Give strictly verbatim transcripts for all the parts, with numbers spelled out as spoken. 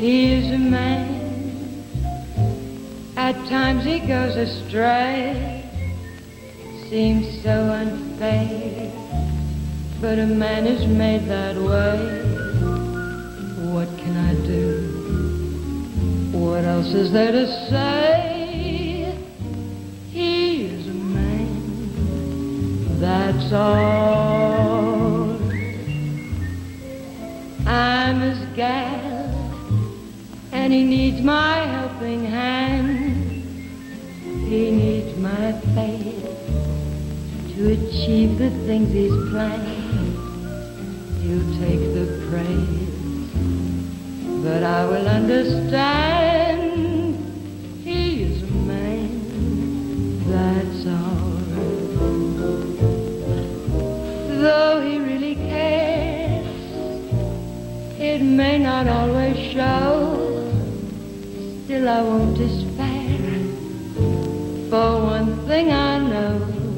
He is a man. At times he goes astray. Seems so unfair, but a man is made that way. What can I do? What else is there to say? He is a man, that's all. I'm his gal, and he needs my helping hand. He needs my faith to achieve the things he's planned. He'll take the praise, but I will understand. He is a man, that's all. Though he really cares, it may not always show. Still I won't despair, for one thing I know.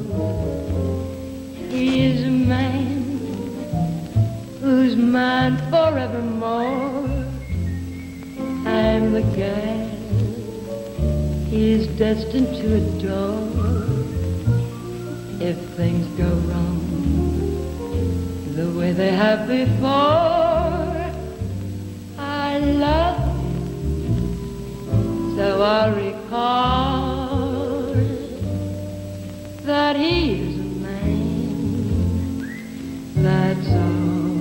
He is a man who's mine forevermore. I'm the girl he is destined to adore. If things go wrong the way they have before, I love him, so I'll recall that he is a man, that's all.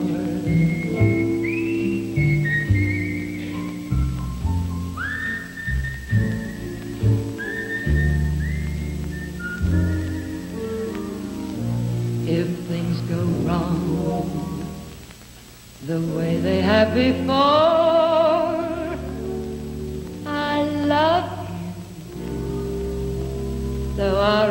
If things go wrong the way they have before, I love him, so I'll